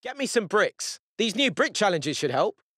Get me some bricks. These new brick challenges should help.